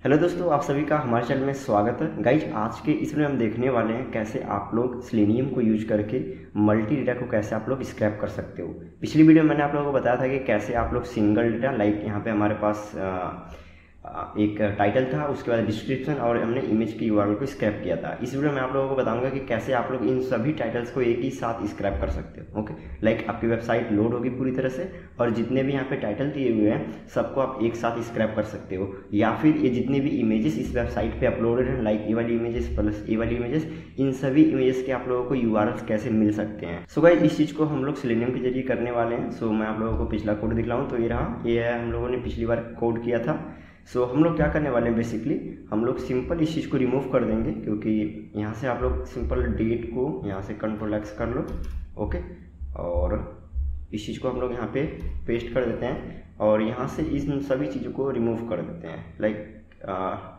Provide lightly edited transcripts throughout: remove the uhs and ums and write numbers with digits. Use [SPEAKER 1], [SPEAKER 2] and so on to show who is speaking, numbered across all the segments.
[SPEAKER 1] Hello दोस्तों, आप सभी का हमारे चैनल में स्वागत है। गाइज, आज के इसमें हम देखने वाले हैं कैसे आप लोग सेलेनियम को यूज करके मल्टी डेटा को कैसे आप लोग स्क्रैप कर सकते हो। पिछली वीडियो में मैंने आप लोगों को बताया था कि कैसे आप लोग सिंगल डेटा, लाइक यहाँ पे हमारे पास एक टाइटल था, उसके बाद डिस्क्रिप्शन और हमने इमेज की यूआरएल को स्क्रैप किया था। इस वीडियो में आप लोगों को बताऊंगा कि कैसे आप लोग इन सभी टाइटल्स को एक ही साथ स्क्रैप कर सकते हो। ओके, लाइक आपकी वेबसाइट लोड होगी पूरी तरह से और जितने भी यहाँ पे टाइटल दिए हुए हैं सबको आप एक साथ स्क्रैप कर सकते हो, या फिर ये जितने भी इमेजेस इस वेबसाइट पे अपलोडेड हैं, लाइक ये वाली इमेजेस प्लस ये वाली इमेजेस, इन सभी इमेजेस के आप लोगों को यूआरएल्स कैसे मिल सकते हैं। सो गाइस, इस चीज़ को हम लोग सेलेनियम के जरिए करने वाले हैं। सो मैं आप लोगों को पिछला कोड दिखलाऊँ तो ये रहा, ये है हम लोगों ने पिछली बार कोड किया था। सो हम लोग क्या करने वाले हैं, बेसिकली हम लोग सिंपल इस चीज़ को रिमूव कर देंगे, क्योंकि यहाँ से आप लोग सिंपल डेट को यहाँ से Ctrl+X कर लो। ओके, और इस चीज़ को हम लोग यहाँ पे पेस्ट कर देते हैं और यहाँ से इन सभी चीज़ों को रिमूव कर देते हैं। लाइक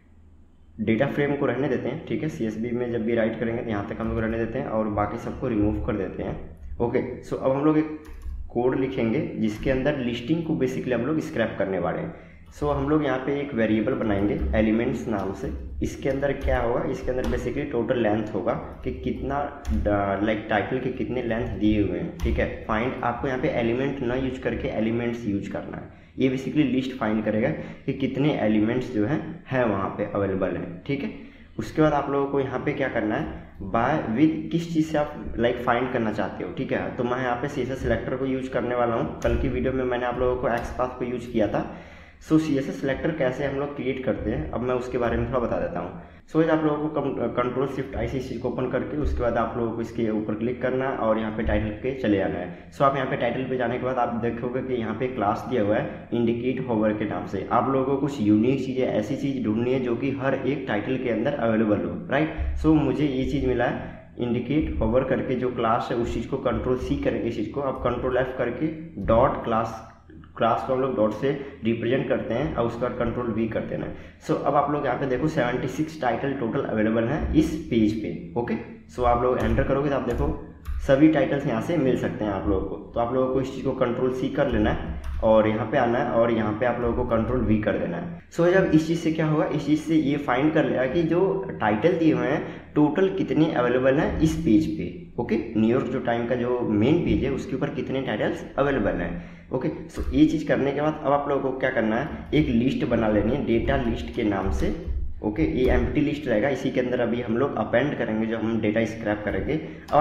[SPEAKER 1] डेटा फ्रेम को रहने देते हैं, ठीक है। CSV में जब भी राइट करेंगे तो यहाँ तक हम लोग रहने देते हैं और बाकी सबको रिमूव कर देते हैं। ओके, सो अब हम लोग एक कोड लिखेंगे जिसके अंदर लिस्टिंग को बेसिकली हम लोग स्क्रैप करने वाले हैं। सो हम लोग यहाँ पे एक वेरिएबल बनाएंगे एलिमेंट्स नाम से। इसके अंदर क्या होगा, इसके अंदर बेसिकली टोटल लेंथ होगा कि कितना लाइक टाइटल के कितने लेंथ दिए हुए हैं, ठीक है। फाइंड, आपको यहाँ पे एलिमेंट ना यूज करके एलिमेंट्स यूज करना है। ये बेसिकली लिस्ट फाइंड करेगा कि कितने एलिमेंट्स जो हैं वहाँ पे अवेलेबल हैं, ठीक है। उसके बाद आप लोगों को यहाँ पे क्या करना है, बाय विद किस चीज़ से आप लाइक फाइंड करना चाहते हो, ठीक है। तो मैं यहाँ पे CSS सिलेक्टर को यूज करने वाला हूँ। कल की वीडियो में मैंने आप लोगों को XPath को यूज किया था। सो CSS सिलेक्टर कैसे हम लोग क्रिएट करते हैं, अब मैं उसके बारे में थोड़ा बता देता हूँ। सो आप लोगों को Ctrl+Shift+I से इस चीज़ को ओपन करके उसके बाद आप लोगों को इसके ऊपर क्लिक करना है और यहाँ पे टाइटल पे चले जाना है। सो आप यहाँ पे टाइटल पे जाने के बाद आप देखोगे कि यहाँ पे क्लास दिया हुआ है इंडिकेट होवर के नाम से। आप लोगों को कुछ यूनिक चीज़ें, ऐसी चीज़ ढूंढनी है जो कि हर एक टाइटल के अंदर अवेलेबल हो, राइट। सो मुझे ये चीज़ मिला है इंडिकेट होवर करके, जो क्लास है उस चीज़ को Ctrl+C करेंगे। इस चीज़ को आप Ctrl+F करके डॉट क्लास को हम लोग डॉट से रिप्रेजेंट करते हैं और उसका Ctrl+V करते हैं। सो अब आप लोग यहाँ पे देखो 76 टाइटल टोटल अवेलेबल हैं इस पेज पे। ओके, सो आप लोग एंटर करोगे तो आप देखो सभी टाइटल्स यहाँ से मिल सकते हैं आप लोगों को। तो आप लोगों को इस चीज़ को Ctrl+C कर लेना है और यहाँ पे आना है और यहाँ पे आप लोगों को Ctrl+V कर देना है। सो जब इस चीज़ से क्या होगा, इस चीज़ से ये फाइंड कर लेगा कि जो टाइटल दिए हुए हैं टोटल कितने अवेलेबल हैं इस पेज पे। ओके, न्यूयॉर्क जो टाइम का जो मेन पेज है उसके ऊपर कितने टाइटल्स अवेलेबल हैं। ओके, सो ये चीज़ करने के बाद अब आप लोगों को क्या करना है, एक लिस्ट बना लेनी है डेटा लिस्ट के नाम से। ओके, ये एम्प्टी लिस्ट रहेगा, इसी के अंदर अभी हम लोग अपेंड करेंगे जो हम डेटा स्क्रैप करेंगे।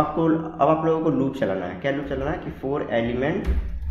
[SPEAKER 1] अब आप लोगों को लूप चलाना है। क्या लूप चलाना है कि फॉर एलिमेंट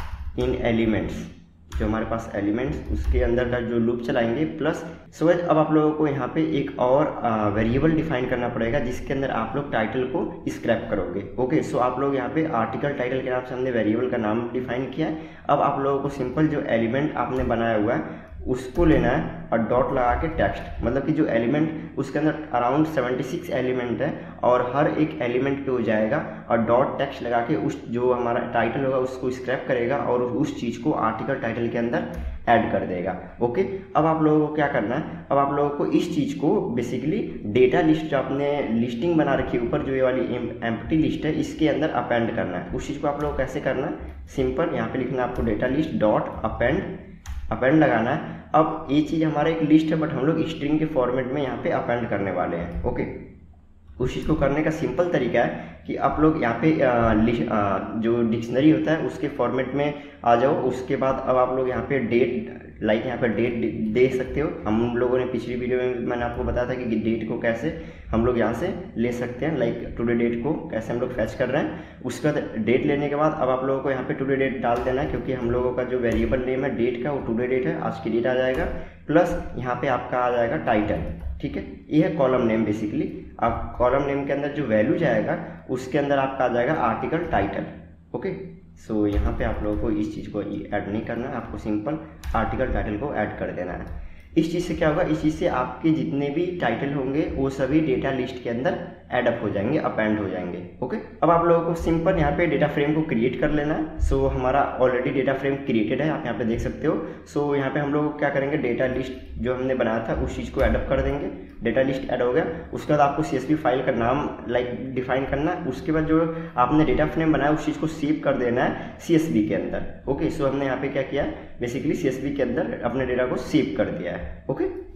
[SPEAKER 1] इन एलिमेंट्स, जो हमारे पास एलिमेंट्स उसके अंदर का जो लूप चलाएंगे प्लस। सो अब आप लोगों को यहाँ पे एक और वेरिएबल डिफाइन करना पड़ेगा जिसके अंदर आप लोग टाइटल को स्क्रैप करोगे। ओके, सो आप लोग यहाँ पे आर्टिकल टाइटल के नाम से हमने वेरिएबल का नाम डिफाइन किया है। अब आप लोगों को सिंपल जो एलिमेंट आपने बनाया हुआ है उसको लेना है और डॉट लगा के टेक्स्ट, मतलब कि जो एलिमेंट उसके अंदर अराउंड 76 एलिमेंट है और हर एक एलिमेंट पे हो जाएगा और डॉट टेक्स्ट लगा के उस जो हमारा टाइटल होगा उसको स्क्रैप करेगा और उस चीज़ को आर्टिकल टाइटल के अंदर ऐड कर देगा। ओके, अब आप लोगों को क्या करना है, अब आप लोगों को इस चीज़ को बेसिकली डेटा लिस्ट जो आपने लिस्टिंग बना रखी है ऊपर, जो ये वाली एम्प्टी लिस्ट है, इसके अंदर अपेंड करना है। उस चीज़ को आप लोगों को कैसे करना है, सिंपल यहाँ पे लिखना है आपको डेटा लिस्ट डॉट अपेंड लगाना है। अब ये चीज़ हमारा एक लिस्ट है बट हम लोग स्ट्रिंग के फॉर्मेट में यहाँ पे अपेंड करने वाले हैं। ओके, उस चीज़ को करने का सिंपल तरीका है कि आप लोग यहाँ पे जो डिक्शनरी होता है उसके फॉर्मेट में आ जाओ। उसके बाद अब आप लोग यहाँ पे डेट, लाइक यहाँ पे डेट दे सकते हो। हम लोगों ने पिछली वीडियो में मैंने आपको बताया था कि डेट को कैसे हम लोग यहाँ से ले सकते हैं, लाइक टुडे डेट को कैसे हम लोग फैच कर रहे हैं। उसके बाद डेट लेने के बाद अब आप लोगों को यहाँ पे टुडे डेट डाल देना है, क्योंकि हम लोगों का जो वेरिएबल नेम है डेट का वो टुडे डेट है, आज की डेट आ जाएगा। प्लस यहाँ पे आपका आ जाएगा टाइटल, ठीक है। ये है कॉलम नेम बेसिकली। आप कॉलम नेम के अंदर जो वैल्यू जाएगा उसके अंदर आपका आ जाएगा आर्टिकल टाइटल। ओके, सो यहाँ पे आप लोगों को इस चीज़ को ऐड नहीं करना है, आपको सिंपल आर्टिकल टाइटल को ऐड कर देना है। इस चीज़ से क्या होगा, इस चीज़ से आपके जितने भी टाइटल होंगे वो सभी डेटा लिस्ट के अंदर एडअप हो जाएंगे, अपेंड हो जाएंगे। ओके, अब आप लोगों को सिंपल यहाँ पे डेटा फ्रेम को क्रिएट कर लेना है। सो हमारा ऑलरेडी डेटा फ्रेम क्रिएटेड है, आप यहाँ पे देख सकते हो। सो यहाँ पे हम लोग क्या करेंगे, डेटा लिस्ट जो हमने बनाया था उस चीज़ को एडअप कर देंगे। डेटा लिस्ट ऐड हो गया, उसके बाद आपको CSV फाइल का नाम लाइक डिफाइन करना है। उसके बाद जो आपने डेटा फ्रेम बनाया उस चीज़ को सेव कर देना है CSV के अंदर। ओके, सो हमने यहाँ पे क्या किया, बेसिकली CSV के अंदर अपने डेटा को सेव कर दिया है। ओके,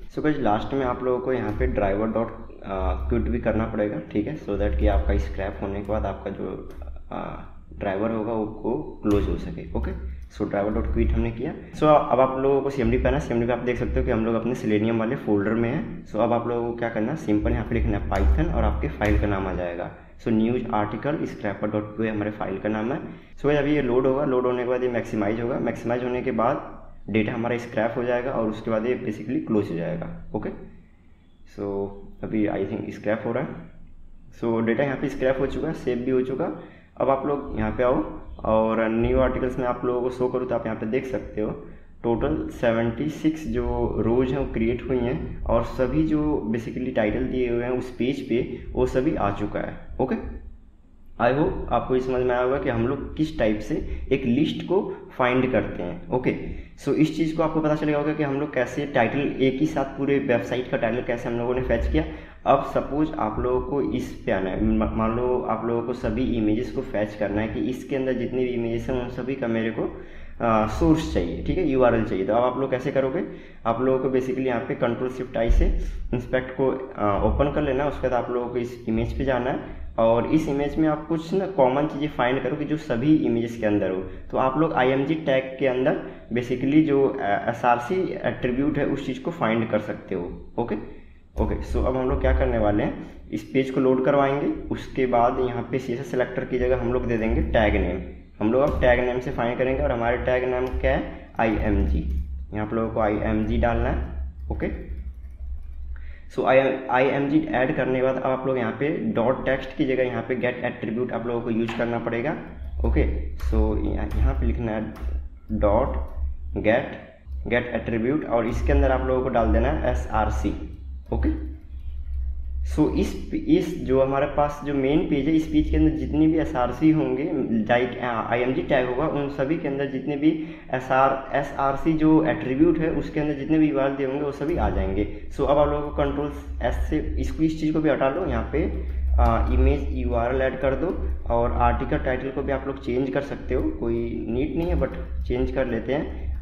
[SPEAKER 1] सो गाइस लास्ट में आप लोगों को यहाँ पे ड्राइवर डॉट क्विट भी करना पड़ेगा, ठीक है, सो दैट कि आपका स्क्रैप होने के बाद आपका जो ड्राइवर होगा वो क्लोज हो सके। Okay, so driver dot quit हमने किया। सो अब आप लोगों को CMD पे आना। CMD पे आप देख सकते हो कि हम लोग अपने सेलेनियम वाले फोल्डर में हैं। सो अब आप लोगों को क्या करना है, सिंपल यहाँ पे लिखना है पाइथन और आपके फाइल का नाम आ जाएगा। So news article scraper dot P हमारे फाइल का नाम है। सो अभी ये लोड होगा, लोड होने के बाद ये मैक्सिमाइज होगा, मैक्सिमाइज होने के बाद डेटा हमारा स्क्रैप हो जाएगा और उसके बाद ये बेसिकली क्लोज हो जाएगा। ओके, सो अभी आई थिंक स्क्रैप हो रहा है। सो डेटा यहाँ पे स्क्रैप हो चुका है, सेव भी हो चुका। अब आप लोग यहाँ पे आओ और न्यू आर्टिकल्स में आप लोगों को शो करूँ तो आप यहाँ पे देख सकते हो टोटल 76 जो रोज हैं वो क्रिएट हुई हैं और सभी जो बेसिकली टाइटल दिए हुए हैं उस पेज पे वो सभी आ चुका है। ओके, आई होप आपको समझ में आया होगा कि हम लोग किस टाइप से एक लिस्ट को फाइंड करते हैं। ओके, सो इस चीज़ को आपको पता चलेगा होगा कि हम लोग कैसे टाइटल एक ही साथ पूरे वेबसाइट का टाइटल कैसे हम लोगों ने फैच किया। अब सपोज आप लोगों को इस पे आना है, मान लो आप लोगों को सभी इमेजेस को फैच करना है कि इसके अंदर जितनी भी इमेजेस हैं उन सभी का मेरे को सोर्स चाहिए, ठीक है, URL चाहिए। तो अब आप लोग कैसे करोगे, आप लोगों को बेसिकली यहाँ पे Ctrl+Shift+I से इंस्पेक्ट को ओपन कर लेना है। उसके बाद आप लोगों को इस इमेज पे जाना है और इस इमेज में आप कुछ ना कॉमन चीज़ें फाइंड करो कि जो सभी इमेजेस के अंदर हो। तो आप लोग IMG टैग के अंदर बेसिकली जो SRC एट्रीब्यूट है उस चीज़ को फाइंड कर सकते हो। ओके, सो अब हम लोग क्या करने वाले हैं, इस पेज को लोड करवाएंगे। उसके बाद यहाँ पे CSS सेलेक्टर की जगह हम लोग दे देंगे टैग नेम। हम लोग अब टैग नेम से फाइंड करेंगे और हमारे टैग नेम क्या है, IMG। यहाँ पे लोगों को IMG डालना है। ओके, सो IMG ऐड करने के बाद अब आप लोग यहाँ पे डॉट टेक्स्ट की जगह यहाँ पे गेट एट्रीब्यूट आप लोगों को यूज करना पड़ेगा। ओके, सो यहाँ पे लिखना है डॉट गेट एट्रीब्यूट और इसके अंदर आप लोगों को डाल देना है SRC। ओके, सो इस जो हमारे पास जो मेन पेज है इस पेज के अंदर जितनी भी SRC होंगे लाइक IMG टैग होगा उन सभी के अंदर जितने भी SRC जो एट्रीब्यूट है उसके अंदर जितने भी URL दिए होंगे वो सभी आ जाएंगे। सो अब आप लोगों को Ctrl+S से इस चीज़ को भी हटा लो, यहाँ पे इमेज URL ऐड कर दो और आर्टिकल टाइटल को भी आप लोग चेंज कर सकते हो, कोई नीड नहीं है बट चेंज कर लेते हैं,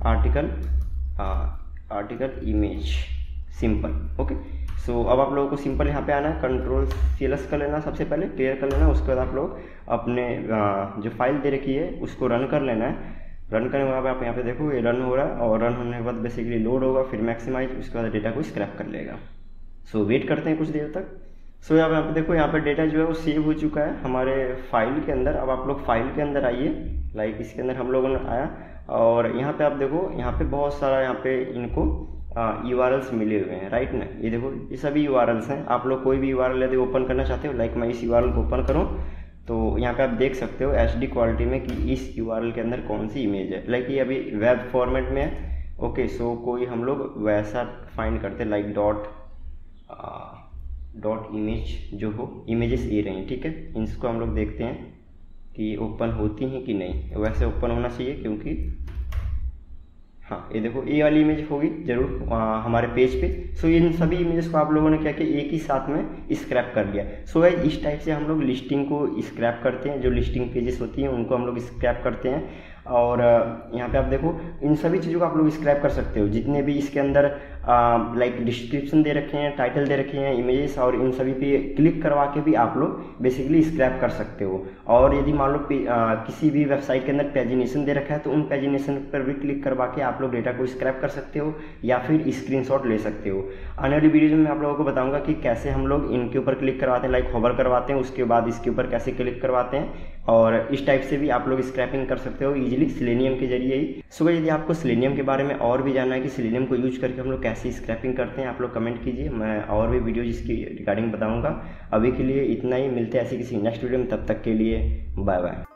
[SPEAKER 1] article image simple. Okay, so अब आप लोगों को सिंपल यहाँ पे आना है, Ctrl+CLS कर लेना, सबसे पहले क्लियर कर लेना। उसके बाद आप लोग अपने जो फाइल दे रखी है उसको रन कर लेना है। रन करने के बाद आप यहाँ पे देखो ये रन हो रहा है और रन होने के बाद बेसिकली लोड होगा, फिर मैक्सिमाइज, उसके बाद डेटा को स्क्रैप कर लेगा। सो वेट करते हैं कुछ देर तक। सो यहाँ पे देखो यहाँ पे डेटा जो है वो सेव हो चुका है हमारे फाइल के अंदर। अब आप लोग फाइल के अंदर आइए, लाइक इसके अंदर हम लोगों ने आया और यहाँ पे आप देखो यहाँ पे बहुत सारा यहाँ पे इनको URLs मिले हुए हैं, राइट ना। ये देखो ये सभी URLs हैं। आप लोग कोई भी URL यदि ओपन करना चाहते हो, लाइक मैं इस URL को ओपन करूँ तो यहाँ पे आप देख सकते हो HD क्वालिटी में कि इस URL के अंदर कौन सी इमेज है, लाइक ये अभी वेब फॉर्मेट में है। ओके, सो कोई हम लोग वैसा फाइंड करते हैं लाइक डॉट इमेज जो हो, इमेजेस ये रही, ठीक है, इसको हम लोग देखते हैं कि ओपन होती हैं कि नहीं। वैसे ओपन होना चाहिए क्योंकि हाँ ये देखो ये वाली इमेज होगी जरूर हमारे पेज पे। सो इन सभी इमेजेस को आप लोगों ने क्या किया, एक ही साथ में स्क्रैप कर लिया। सो गाइस इस टाइप से हम लोग लिस्टिंग को स्क्रैप करते हैं, जो लिस्टिंग पेजेस होती हैं उनको हम लोग स्क्रैप करते हैं। और यहाँ पे आप देखो इन सभी चीज़ों को आप लोग स्क्रैप कर सकते हो, जितने भी इसके अंदर लाइक डिस्क्रिप्शन दे रखे हैं, टाइटल दे रखे हैं, इमेजेस, और इन सभी पे क्लिक करवा के भी आप लोग बेसिकली स्क्रैप कर सकते हो। और यदि मान लो किसी भी वेबसाइट के अंदर पेजिनेशन दे रखा है तो उन पेजिनेशन पर भी क्लिक करवा के आप लोग डेटा को स्क्रैप कर सकते हो या फिर स्क्रीनशॉट ले सकते हो। आने वाली वीडियो में मैं आप लोगों को बताऊंगा कि कैसे हम लोग इनके ऊपर क्लिक करवाते हैं, लाइक होवर करवाते हैं, उसके बाद इसके ऊपर कैसे क्लिक करवाते हैं, और इस टाइप से भी आप लोग स्क्रैपिंग कर सकते हो इजीली सेलेनियम के जरिए ही। सो यदि आपको सेलेनियम के बारे में और भी जानना है कि सेलेनियम को यूज करके हम लोग कैसे स्क्रैपिंग करते हैं, आप लोग कमेंट कीजिए, मैं और भी वीडियो इसकी रिगार्डिंग बताऊंगा। अभी के लिए इतना ही, मिलते हैं ऐसे किसी नेक्स्ट वीडियो में, तब तक के लिए बाय बाय।